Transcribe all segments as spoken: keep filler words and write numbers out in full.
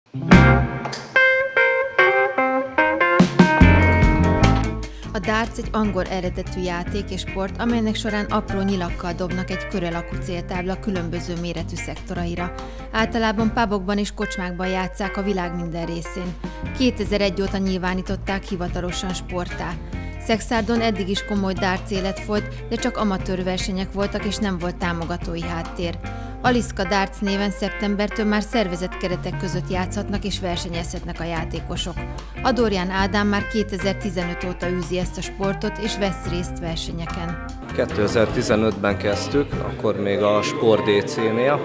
A darts egy angol eredetű játék és sport, amelynek során apró nyilakkal dobnak egy kör alakú céltábla különböző méretű szektoraira. Általában pubokban és kocsmákban játsszák a világ minden részén. kétezer-egy óta nyilvánították hivatalosan sporttá. Szekszárdon eddig is komoly darts élet folyt, de csak amatőr versenyek voltak és nem volt támogatói háttér. Aliszka Darts néven szeptembertől már szervezett keretek között játszhatnak és versenyezhetnek a játékosok. Adorján Ádám már kétezer-tizenöt óta űzi ezt a sportot és vesz részt versenyeken. kétezer-tizenötben kezdtük, akkor még a Sport dé cé-nél.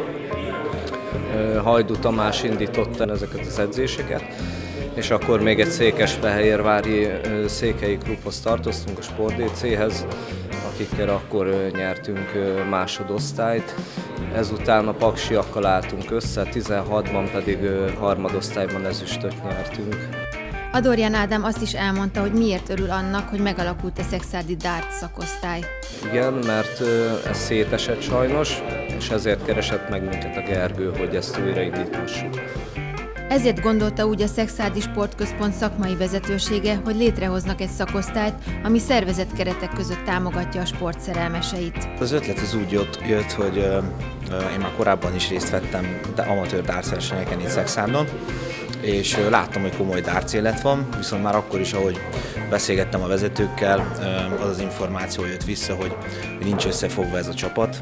Hajdú Tamás indította ezeket az edzéseket, és akkor még egy székesfehérvári székhelyi klubhoz tartoztunk, a Sport dé cé-hez, akikkel akkor nyertünk másodosztályt. Ezután a paksiakkal álltunk össze, tizenhatban pedig harmadosztályban ezüstöt nyertünk. Adorján Ádám azt is elmondta, hogy miért örül annak, hogy megalakult a szekszárdi darts szakosztály. Igen, mert ez szétesett sajnos, és ezért keresett meg minket a Gergő, hogy ezt újraindíthassuk. Ezért gondolta úgy a Szekszárdi Sportközpont szakmai vezetősége, hogy létrehoznak egy szakosztályt, ami szervezett keretek között támogatja a sport szerelmeseit. Az ötlet az úgy jött, jött hogy én már korábban is részt vettem amatőr darts versenyeken itt Szekszárdon, és láttam, hogy komoly darts élet van, viszont már akkor is, ahogy beszélgettem a vezetőkkel, az az információ jött vissza, hogy nincs összefogva ez a csapat.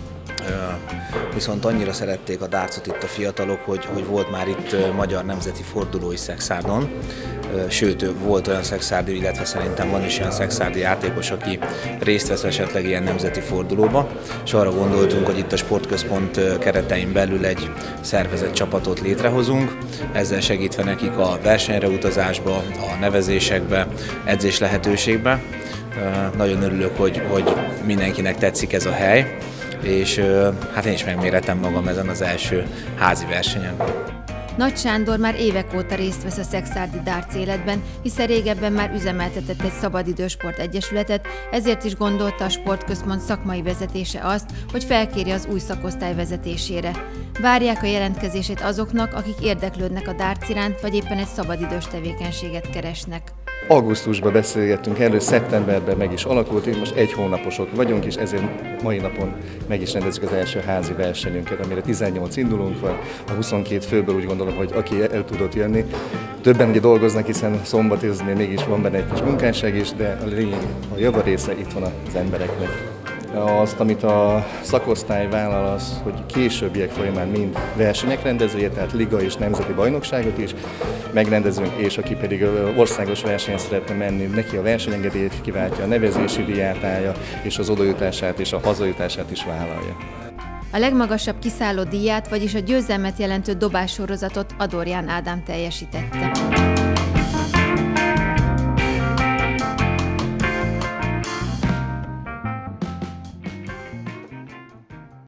Viszont annyira szerették a dartsot itt a fiatalok, hogy, hogy volt már itt magyar nemzeti forduló is Szekszárdon. Sőt, volt olyan szekszárdi, illetve szerintem van is olyan szekszárdi játékos, aki részt vesz esetleg ilyen nemzeti fordulóba, és arra gondoltunk, hogy itt a sportközpont keretein belül egy szervezett csapatot létrehozunk, ezzel segítve nekik a versenyre utazásba, a nevezésekbe, edzés lehetőségbe. Nagyon örülök, hogy, hogy mindenkinek tetszik ez a hely, és hát én is megmérettem magam ezen az első házi versenyen. Nagy Sándor már évek óta részt vesz a szekszárdi darts életben, hiszen régebben már üzemeltetett egy szabadidősport egyesületet, ezért is gondolta a sportközpont szakmai vezetése azt, hogy felkéri az új szakosztály vezetésére. Várják a jelentkezését azoknak, akik érdeklődnek a darts iránt, vagy éppen egy szabadidős tevékenységet keresnek. Augusztusban beszélgettünk erről, szeptemberben meg is alakult, így most egy hónaposok vagyunk, és ezért mai napon meg is rendezzük az első házi versenyünket, amire tizennyolc indulunk van, a huszonkét főből úgy gondolom, hogy aki el tudott jönni. Többen ugye dolgoznak, hiszen szombat ez még mégis van benne egy kis munkásság is, de a lényeg, a javarésze itt van az embereknek. Azt, amit a szakosztály vállal, az, hogy későbbiek folyamán mind versenyek rendezője, tehát liga és nemzeti bajnokságot is megrendezünk, és aki pedig országos versenyen szeretne menni, neki a versenyengedélyt kiváltja, a nevezési díját állja, és az odajutását és a hazajutását is vállalja. A legmagasabb kiszálló díját, vagyis a győzelmet jelentő dobássorozatot Adorján Ádám teljesítette.